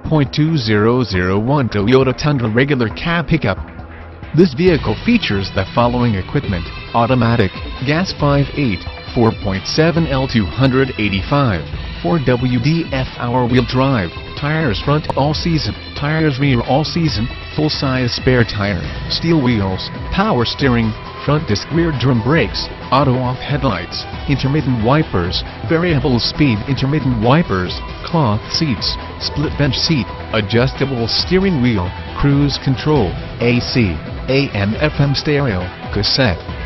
2001 Toyota Tundra regular cab pickup. This vehicle features the following equipment: automatic, gas 5.8, 4.7 L285, 4WD-F all-wheel drive, tires front all-season, tires rear all-season, full-size spare tire, steel wheels, power steering, front disc rear drum brakes, auto-off headlights, intermittent wipers, variable speed intermittent wipers, cloth seats, split bench seat, adjustable steering wheel, cruise control, AC, AM/FM stereo, cassette,